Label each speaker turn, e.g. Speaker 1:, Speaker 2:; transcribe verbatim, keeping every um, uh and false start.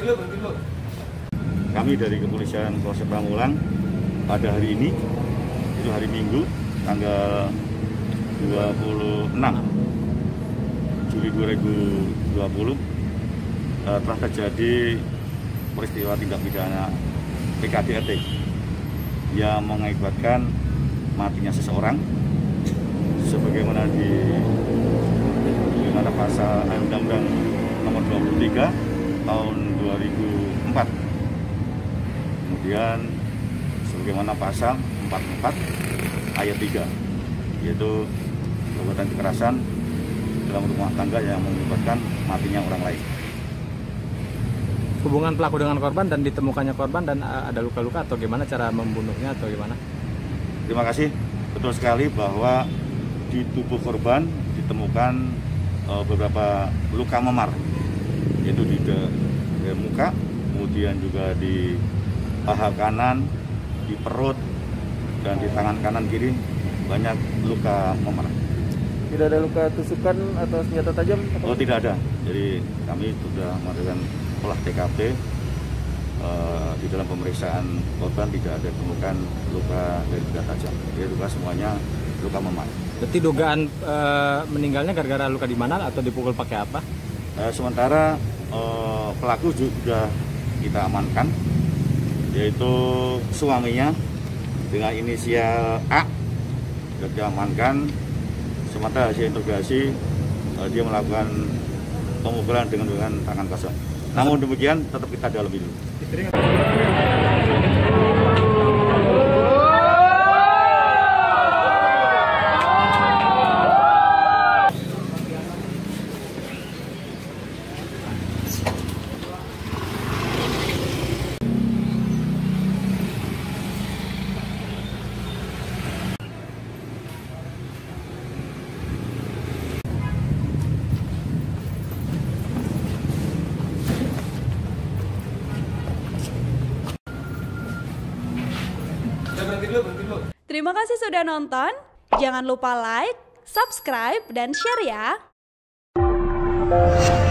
Speaker 1: Kami dari Kepolisian Polsek Pamulang pada hari ini, itu hari Minggu, tanggal dua puluh enam Juli dua ribu dua puluh, eh, telah terjadi peristiwa tindak pidana P K D R T yang mengakibatkan matinya seseorang sebagaimana di bagaimana pasal Undang-Undang Nomor dua puluh tiga tahun dua ribu empat. Kemudian sebagaimana pasal empat puluh empat ayat tiga, yaitu perbuatan kekerasan dalam rumah tangga yang mengakibatkan matinya orang lain.
Speaker 2: Hubungan pelaku dengan korban dan ditemukannya korban dan ada luka-luka atau gimana cara membunuhnya atau gimana?
Speaker 1: Terima kasih. Betul sekali bahwa di tubuh korban ditemukan e, beberapa luka memar, yaitu di, de, di muka, kemudian juga di paha kanan, di perut, dan di tangan kanan kiri banyak luka memar.
Speaker 3: Tidak ada luka tusukan atau senjata tajam?
Speaker 1: Oh, tidak ada. Jadi kami sudah melakukan olah T K P. Uh, di dalam pemeriksaan korban tidak ada ditemukan luka dari benda tajam. Jadi luka semuanya luka memar.
Speaker 2: Berarti dugaan uh, meninggalnya gara-gara luka di mana atau dipukul pakai apa?
Speaker 1: Uh, sementara uh, pelaku juga kita amankan, yaitu suaminya dengan inisial A sudah diamankan. Sementara hasil interogasi uh, dia melakukan pemukulan dengan dengan tangan kosong. Namun demikian tetap kita dalami dulu.
Speaker 4: Terima kasih sudah nonton. Jangan lupa like, subscribe, dan share ya.